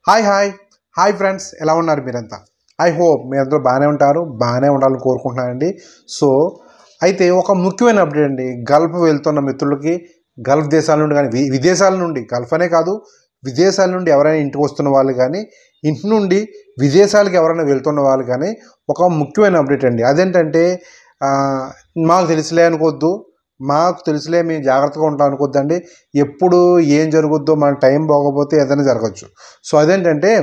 Hi hi hi friends, ఎలా ఉన్నారు మీరంతా? ఐ హోప్ మీ అందరూ బాగానే ఉంటారు, బాగానే ఉండాలని కోరుకుంటున్నానండి. సో అయితే ఒక ముఖ్యమైన అప్డేట్ అండి. గల్ఫ్ వెళ్తున్న మిత్రులకి, గల్ఫ్ దేశాల నుండి కానీ విదేశాల నుండి, గల్ఫ్ అనే కాదు విదేశాల నుండి ఎవరైనా ఇంటికి వస్తున్న వాళ్ళు కానీ, ఇంటి నుండి విదేశాలకు ఎవరైనా వెళ్తున్న వాళ్ళు కానీ ఒక ముఖ్యమైన అప్డేట్ అండి. అదేంటంటే మాకు తెలిసిలే అనుకోవద్దు, మాకు తెలిసిలే మేము జాగ్రత్తగా ఉంటాం అనుకోద్దండి. ఎప్పుడు ఏం జరుగుద్దో మన టైం బాగోపోతే ఏదైనా జరగచ్చు. సో అదేంటంటే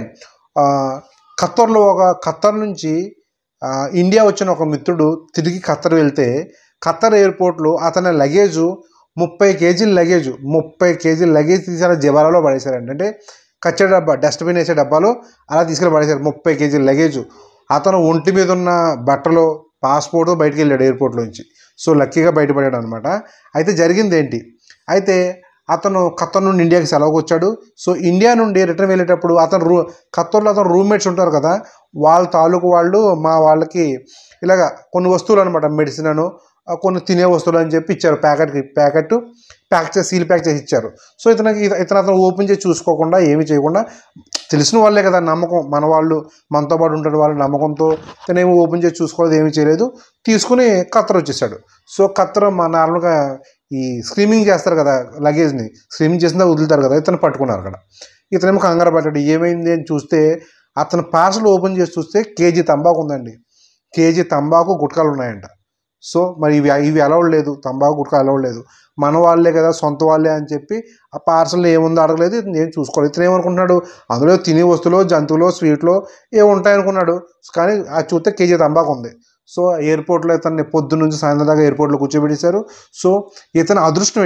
ఖత్తర్ నుంచి ఇండియా వచ్చిన ఒక మిత్రుడు తిరిగి ఖత్తర్ వెళ్తే ఖత్తర్ ఎయిర్పోర్ట్లో అతని లగేజు 30 కేజీల లగేజ్ తీసి జబారాలో పడేశారండి. అంటే కచ్చే డబ్బా, డస్ట్బిన్ వేసే డబ్బాలో అలా తీసుకెళ్ళి పడేశారు 30 కేజీల లగేజు. అతను ఒంటి మీద ఉన్న బట్టలు, పాస్పోర్ట్ బయటికి వెళ్ళాడు ఎయిర్పోర్ట్లో నుంచి. సో లక్కీగా బయటపడాడు అనమాట. అయితే జరిగింది ఏంటి, అయితే అతను ఖత్తర్ నుండి ఇండియాకి సెలవుకు వచ్చాడు. సో ఇండియా నుండి రిటర్న్ వెళ్ళేటప్పుడు ఖత్తర్లో అతను రూమ్మేట్స్ ఉంటారు కదా, వాళ్ళ తాలూకు వాళ్ళు మా వాళ్ళకి ఇలాగ కొన్ని వస్తువులు అనమాట, మెడిసిన్ అను కొన్ని తినే వస్తువులు అని చెప్పి ఇచ్చారు. ప్యాక్ చేసి సీల్ ప్యాక్ చేసి ఇచ్చారు. సో అతను ఓపెన్ చేసి చూసుకోకుండా, ఏమి చేయకుండా, తెలిసిన వాళ్ళే కదా, నమ్మకం, మన వాళ్ళు మనతో పాటు ఉంటాడు వాళ్ళ నమ్మకంతో తనేమో ఓపెన్ చేసి చూసుకోలేదు, ఏమీ చేయలేదు, తీసుకుని ఖత్తర్ వచ్చేసాడు. సో ఖత్తర్ నార్మల్గా ఈ స్క్రీమింగ్ చేస్తారు కదా, లగేజ్ని స్క్రీమింగ్ చేసిందా వదులుతారు కదా, ఇతను పట్టుకున్నారు అక్కడ. ఇతనేమో కంగారు పడ్డాడు, ఏమైంది అని చూస్తే అతను పార్సల్ ఓపెన్ చేసి చూస్తే కేజీ తంబాకు ఉందండి. కేజీ తంబాకు గుట్కాలు ఉన్నాయంట. సో మరి ఇవి అలౌడ్ లేదు, తంబాకు గుట్కా అలౌడ్ లేదు. మన వాళ్ళే కదా, సొంత వాళ్ళే అని చెప్పి ఆ పార్సల్లో ఏముందో అడగలేదు, ఏం చూసుకోలేదు. ఇతను ఏమనుకుంటున్నాడు, అందులో తినే వస్తువులో, జంతువులో, స్వీట్లో ఏముంటాయనుకున్నాడు. కానీ అది చూస్తే కేజీ తంబాకు ఉంది. సో ఎయిర్పోర్ట్లో ఇతన్ని పొద్దున్న నుంచి సాయంత్రం దాకా ఎయిర్పోర్ట్లో కూర్చోబెట్టేశారు. సో ఇతని అదృష్టం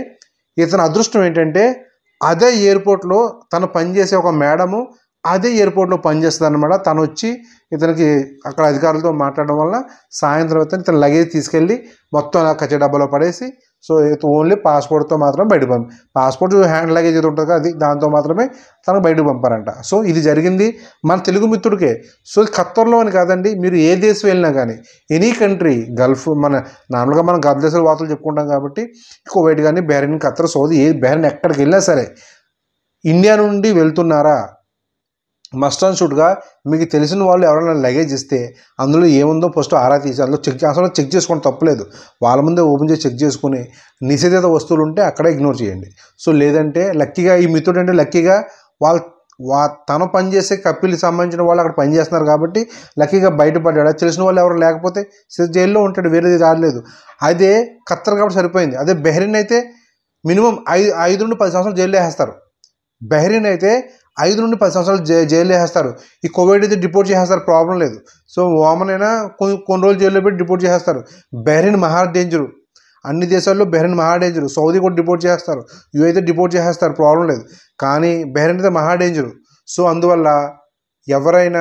ఏంటంటే అదే ఎయిర్పోర్ట్లో తను పనిచేసే ఒక మేడము అదే ఎయిర్పోర్ట్లో పనిచేస్తుంది అనమాట. తను వచ్చి ఇతనికి అక్కడ అధికారులతో మాట్లాడడం వల్ల సాయంత్రం అయితే ఇతను లగేజ్ తీసుకెళ్ళి మొత్తం కచ్చే డబ్బాలో పడేసి, సో ఓన్లీ పాస్పోర్ట్తో మాత్రం బయటకు పాస్పోర్ట్ హ్యాండ్ లగేజ్ ఏది ఉంటుంది కదా, అది దాంతో మాత్రమే తనకు బయటకు పంపారంట. సో ఇది జరిగింది మన తెలుగు మిత్రుడికే. సో ఖత్తర్లో అని కాదండి, మీరు ఏ దేశం వెళ్ళినా కానీ, ఎనీ కంట్రీ, గల్ఫ్, నార్మల్గా మనం గల్ఫ్ దేశాల వార్తలు చెప్పుకుంటాం కాబట్టి, కువైట్ కానీ, బహ్రెయిన్, ఖత్తర్, సౌదీ, బహ్రెయిన్ ఎక్కడికి వెళ్ళినా సరే, ఇండియా నుండి వెళ్తున్నారా, మస్ట్ అండ్ షుడ్గా మీకు తెలిసిన వాళ్ళు ఎవరైనా లగేజ్ ఇస్తే అందులో ఏముందో ఫస్ట్ ఆరా తీసి అందులో చెక్ చేసుకోండి, తప్పులేదు. వాళ్ళ ముందే ఓపెన్ చేసి చెక్ చేసుకుని నిషేధిత వస్తువులు ఉంటే అక్కడే ఇగ్నోర్ చేయండి. సో లేదంటే లక్కీగా ఈ మిత్రుడు అంటే లక్కీగా తను పనిచేసే కపిల్కి సంబంధించిన వాళ్ళు అక్కడ పనిచేస్తున్నారు కాబట్టి లక్కీగా బయటపడ్డాడు. తెలిసిన వాళ్ళు ఎవరు లేకపోతే జైల్లో ఉంటాడు, వేరేది రాలేదు. అదే ఖత్తర్ కాబట్టి సరిపోయింది. అదే బహ్రెయిన్ అయితే మినిమం 5 నుండి 10 సంవత్సరాలు జైల్లో వేస్తారు. బహ్రెయిన్ అయితే 5 నుండి 10 సంవత్సరాలు జైల్లో వేస్తారు. ఈ కువైట్ అయితే డిపోర్ట్ చేసేస్తారు, ప్రాబ్లం లేదు. సో ఓమన్ అయినా కొన్ని రోజులు జైల్లో పెట్టి డిపోర్ట్ చేసేస్తారు. బహ్రెయిన్ మహా డేంజరు, అన్ని దేశాల్లో బహ్రెయిన్ మహా డేంజరు. సౌదీ కూడా డిపోర్ట్ చేస్తారు, యూ అయితే డిపోర్ట్ చేసేస్తారు, ప్రాబ్లం లేదు. కానీ బహ్రెయిన్ అయితే మహా డేంజరు. సో అందువల్ల ఎవరైనా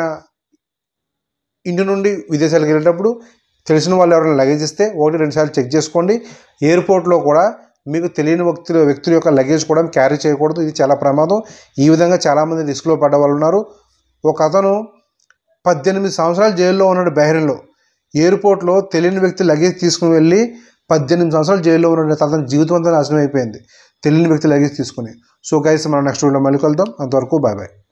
ఇంటి నుండి విదేశాలకు వెళ్ళేటప్పుడు తెలిసిన వాళ్ళు ఎవరైనా లగేజ్ ఇస్తే 1-2 సార్లు చెక్ చేసుకోండి. ఎయిర్పోర్ట్లో కూడా మీకు తెలియని వ్యక్తుల యొక్క లగేజ్ కూడా క్యారీ చేయకూడదు, ఇది చాలా ప్రమాదం. ఈ విధంగా చాలామంది రిస్క్లో పడ్డ వాళ్ళు ఉన్నారు. ఒక అతను 18 సంవత్సరాలు జైల్లో ఉన్నాడు బహ్రెయిన్లో. ఎయిర్పోర్ట్లో తెలియని వ్యక్తి లగేజ్ తీసుకుని వెళ్ళి 18 సంవత్సరాలు జైల్లో ఉన్నాడు. అతని జీవితం అంతా నాశనం అయిపోయింది తెలియని వ్యక్తి లగేజ్ తీసుకుని. సో గైస్, మనం నెక్స్ట్ వీడియోలో మళ్ళీ కలుద్దాం. అంతవరకు బాయ్ బాయ్.